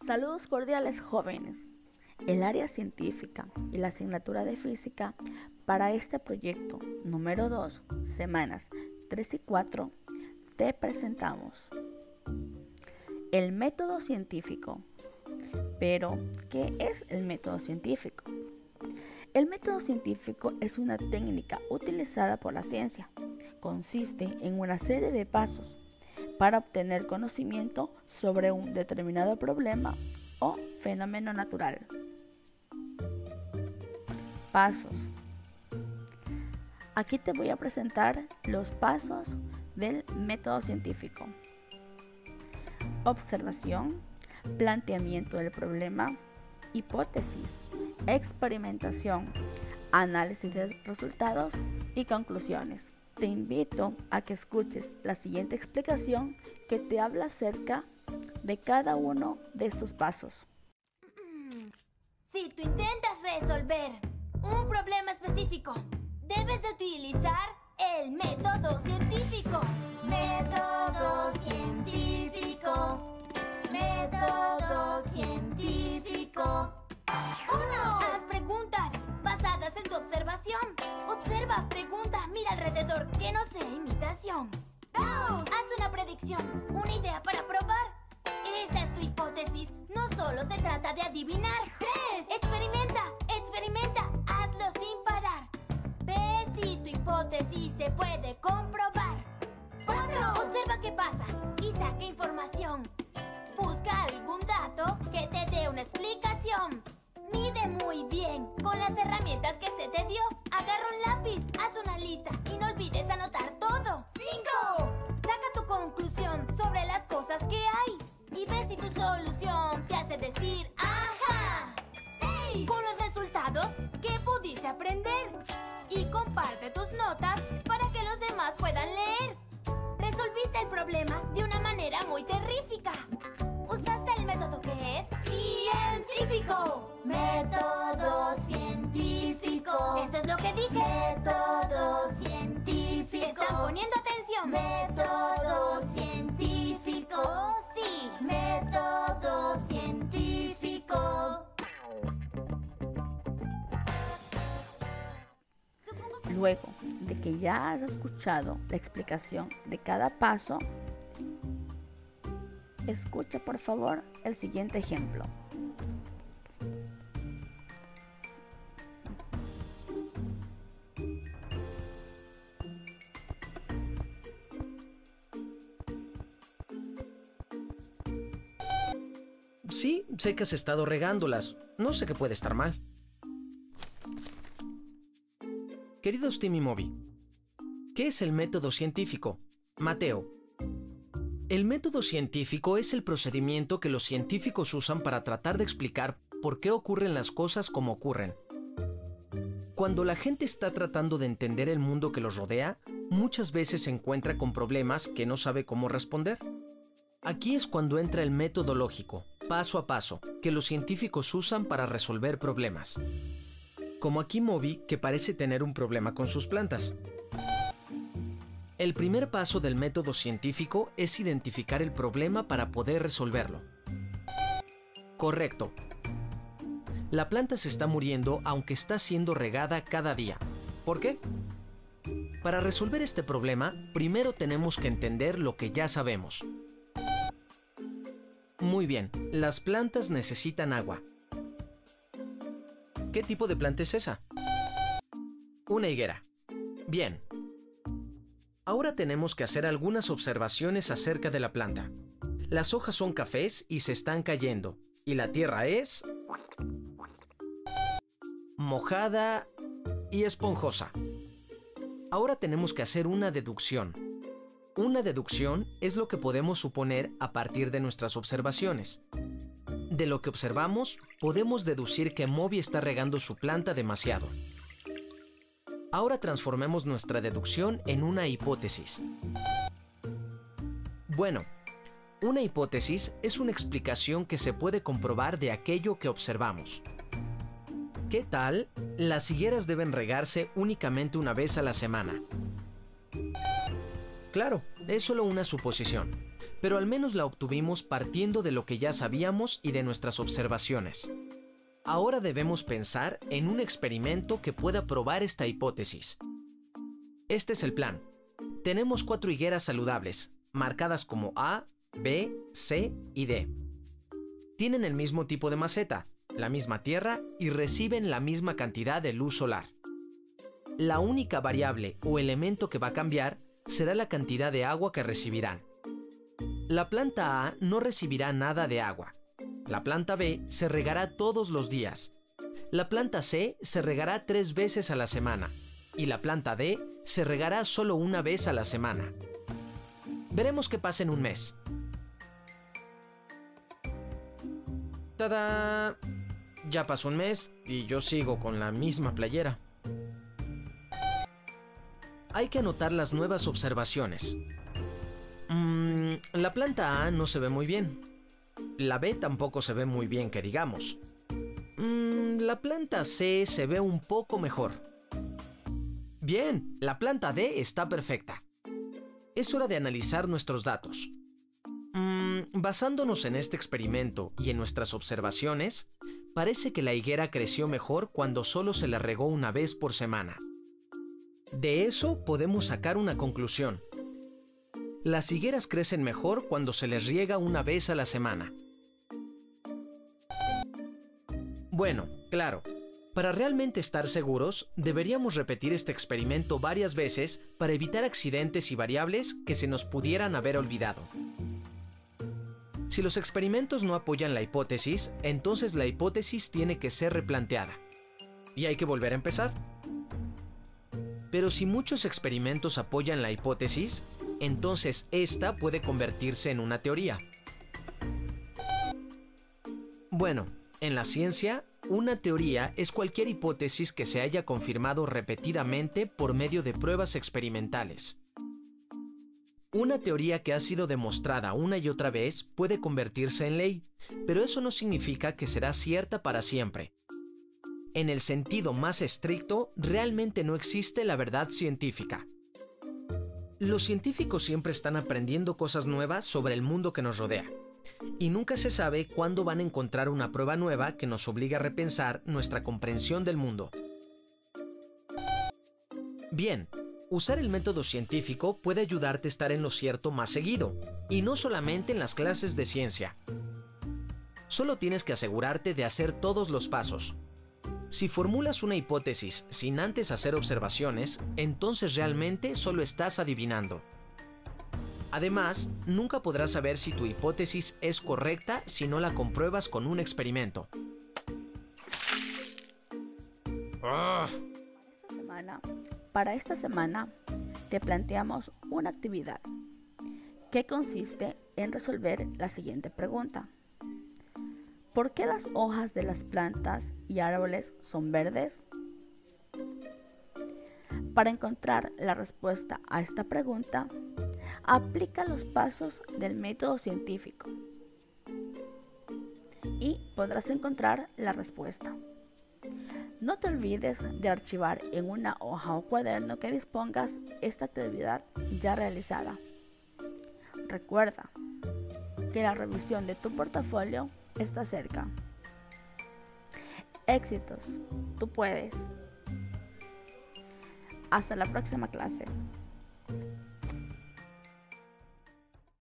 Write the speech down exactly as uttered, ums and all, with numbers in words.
Saludos cordiales, jóvenes. El área científica y la asignatura de física para este proyecto número dos, semanas tres y cuatro, te presentamos el método científico. Pero, ¿qué es el método científico? El método científico es una técnica utilizada por la ciencia. Consiste en una serie de pasos para obtener conocimiento sobre un determinado problema o fenómeno natural. Pasos. Aquí te voy a presentar los pasos del método científico. Observación, planteamiento del problema, hipótesis, experimentación, análisis de resultados y conclusiones. Te invito a que escuches la siguiente explicación que te habla acerca de cada uno de estos pasos. Si tú intentas resolver un problema específico, debes de utilizar el método científico. Método científico. Método científico. Uno. Haz preguntas basadas en tu observación. Observa, pregunta, mira alrededor, que no sea imitación. Dos. Haz una predicción, una idea para probar. Esa es tu hipótesis, no solo se trata de adivinar. Tres. Experimenta, experimenta, hazlo sin parar. Ve si tu hipótesis se puede comprobar. Cuatro. Observa qué pasa y saca información. Busca algún dato que te dé una explicación. Mide muy bien con las herramientas que se te dio. Agarra un lápiz, haz una lista y no olvides anotar todo. Cinco. Saca tu conclusión sobre las cosas que hay y ve si tu solución te hace decir ¡ajá! Seis. Con los resultados que pudiste aprender y comparte tus notas para que los demás puedan leer. Resolviste el problema de una manera muy terrífica. ¿Usaste el método que es científico? Método científico. Eso es lo que dije. Método científico. ¿Están poniendo atención? Método científico. Oh, sí. Método científico. Luego de que ya has escuchado la explicación de cada paso, escucha por favor el siguiente ejemplo. Sí, sé que has estado regándolas. No sé qué puede estar mal. Queridos Tim y Moby, ¿qué es el método científico? Mateo. El método científico es el procedimiento que los científicos usan para tratar de explicar por qué ocurren las cosas como ocurren. Cuando la gente está tratando de entender el mundo que los rodea, muchas veces se encuentra con problemas que no sabe cómo responder. Aquí es cuando entra el método lógico, paso a paso, que los científicos usan para resolver problemas. Como aquí Moby, que parece tener un problema con sus plantas. El primer paso del método científico es identificar el problema para poder resolverlo. Correcto. La planta se está muriendo aunque está siendo regada cada día. ¿Por qué? Para resolver este problema, primero tenemos que entender lo que ya sabemos. Muy bien, las plantas necesitan agua. ¿Qué tipo de planta es esa? Una higuera. Bien. Ahora tenemos que hacer algunas observaciones acerca de la planta. Las hojas son cafés y se están cayendo. Y la tierra es mojada y esponjosa. Ahora tenemos que hacer una deducción. Una deducción es lo que podemos suponer a partir de nuestras observaciones. De lo que observamos, podemos deducir que Moby está regando su planta demasiado. Ahora transformemos nuestra deducción en una hipótesis. Bueno, una hipótesis es una explicación que se puede comprobar de aquello que observamos. ¿Qué tal? Las higueras deben regarse únicamente una vez a la semana. Claro, es solo una suposición. pero al menos la obtuvimos partiendo de lo que ya sabíamos y de nuestras observaciones. Ahora debemos pensar en un experimento que pueda probar esta hipótesis. Este es el plan. Tenemos cuatro higueras saludables, marcadas como A, B, C y D. Tienen el mismo tipo de maceta, la misma tierra y reciben la misma cantidad de luz solar. La única variable o elemento que va a cambiar será la cantidad de agua que recibirán. La planta A no recibirá nada de agua. La planta B se regará todos los días. La planta C se regará tres veces a la semana. Y la planta D se regará solo una vez a la semana. Veremos qué pasa en un mes. ¡Tada! Ya pasó un mes y yo sigo con la misma playera. Hay que anotar las nuevas observaciones. Mm, la planta A no se ve muy bien. La B tampoco se ve muy bien, que digamos. Mm, la planta C se ve un poco mejor. Bien, la planta D está perfecta. Es hora de analizar nuestros datos. Mm, basándonos en este experimento y en nuestras observaciones, parece que la higuera creció mejor cuando solo se le regó una vez por semana. De eso podemos sacar una conclusión. Las higueras crecen mejor cuando se les riega una vez a la semana. Bueno, claro, para realmente estar seguros, deberíamos repetir este experimento varias veces para evitar accidentes y variables que se nos pudieran haber olvidado. Si los experimentos no apoyan la hipótesis, entonces la hipótesis tiene que ser replanteada. Y hay que volver a empezar. Pero si muchos experimentos apoyan la hipótesis, entonces esta puede convertirse en una teoría. Bueno, en la ciencia, una teoría es cualquier hipótesis que se haya confirmado repetidamente por medio de pruebas experimentales. Una teoría que ha sido demostrada una y otra vez puede convertirse en ley, pero eso no significa que será cierta para siempre. En el sentido más estricto, realmente no existe la verdad científica. Los científicos siempre están aprendiendo cosas nuevas sobre el mundo que nos rodea, y nunca se sabe cuándo van a encontrar una prueba nueva que nos obligue a repensar nuestra comprensión del mundo. Bien, usar el método científico puede ayudarte a estar en lo cierto más seguido, y no solamente en las clases de ciencia. Solo tienes que asegurarte de hacer todos los pasos. Si formulas una hipótesis sin antes hacer observaciones, entonces realmente solo estás adivinando. Además, nunca podrás saber si tu hipótesis es correcta si no la compruebas con un experimento. Esta semana, para esta semana, te planteamos una actividad que consiste en resolver la siguiente pregunta. ¿Por qué las hojas de las plantas y árboles son verdes? Para encontrar la respuesta a esta pregunta, aplica los pasos del método científico y podrás encontrar la respuesta. No te olvides de archivar en una hoja o cuaderno que dispongas esta actividad ya realizada. Recuerda que la revisión de tu portafolio está cerca. Éxitos, tú puedes. Hasta la próxima clase.